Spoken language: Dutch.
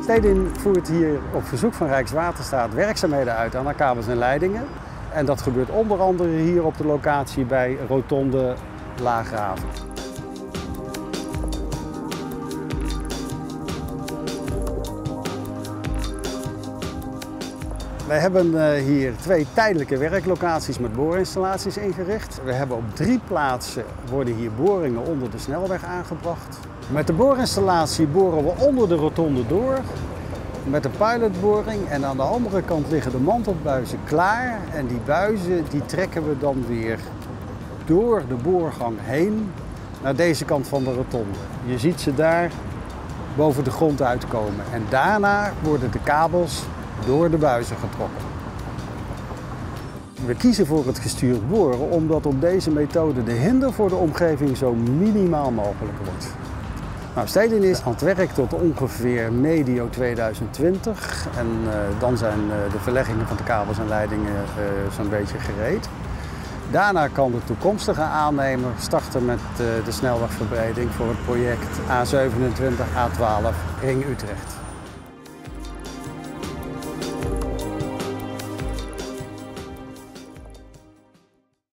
Stedin voert hier op verzoek van Rijkswaterstaat werkzaamheden uit aan haar kabels en leidingen. En dat gebeurt onder andere hier op de locatie bij Rotonde Laagraven. Wij hebben hier 2 tijdelijke werklocaties met boorinstallaties ingericht. We hebben op 3 plaatsen worden hier boringen onder de snelweg aangebracht. Met de boorinstallatie boren we onder de rotonde door met een pilotboring en aan de andere kant liggen de mantelbuizen klaar. En die buizen die trekken we dan weer door de boorgang heen naar deze kant van de rotonde. Je ziet ze daar boven de grond uitkomen en daarna worden de kabels door de buizen getrokken. We kiezen voor het gestuurd boren omdat op deze methode de hinder voor de omgeving zo minimaal mogelijk wordt. Nou, Stedin is aan het werk tot ongeveer medio 2020 en dan zijn de verleggingen van de kabels en leidingen zo'n beetje gereed. Daarna kan de toekomstige aannemer starten met de snelwegverbreding voor het project A27 A12 Ring Utrecht.